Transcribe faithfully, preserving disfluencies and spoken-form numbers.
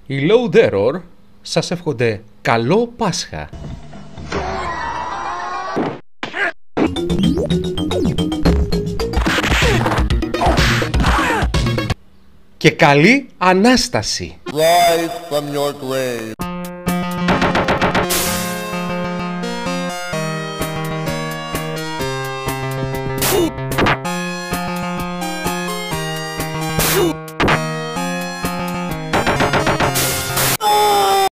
Οι Load Error σας εύχονται καλό Πάσχα. Και καλή Ανάσταση. Rise from your grave.